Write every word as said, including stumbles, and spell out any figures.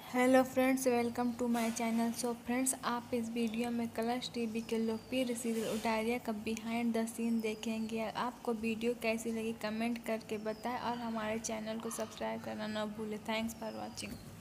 Hello friends, welcome to my channel. So friends, आप इस video में कलर्स टीवी के लोकप्रिय सीरियल उटारिया का बिहाइंड द सीन देखेंगे। आपको वीडियो कैसी लगी कमेंट करके बताएं और हमारे चैनल को सब्सक्राइब करना न भूलें। Thanks for watching.